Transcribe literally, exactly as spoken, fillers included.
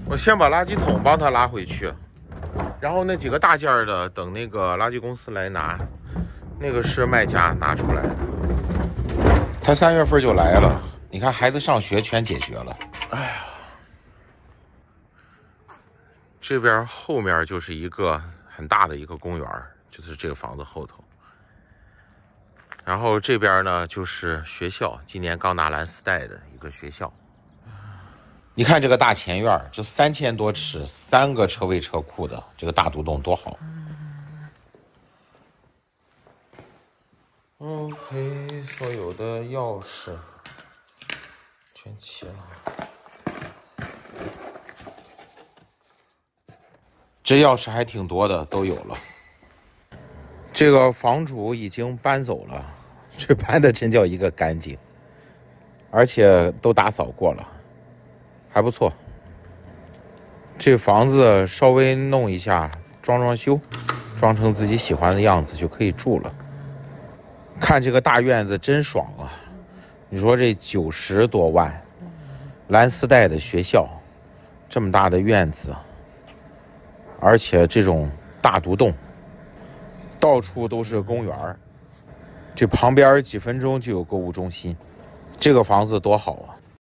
我先把垃圾桶帮他拉回去，然后那几个大件的等那个垃圾公司来拿，那个是卖家拿出来的。他三月份就来了，你看孩子上学全解决了。哎呀，这边后面就是一个很大的一个公园，就是这个房子后头。然后这边呢就是学校，今年刚拿蓝丝带的一个学校。你看这个大前院，这三千多尺，三个车位车库的这个大独栋多好。OK， 所有的钥匙全齐了。这钥匙还挺多的，都有了。这个房主已经搬走了，这搬的真叫一个干净，而且都打扫过了，还不错。这房子稍微弄一下，装装修，装成自己喜欢的样子就可以住了。看这个大院子真爽啊！你说这九十多万，蓝丝带的学校，这么大的院子，而且这种大独栋，到处都是公园，这旁边几分钟就有购物中心，这个房子多好啊！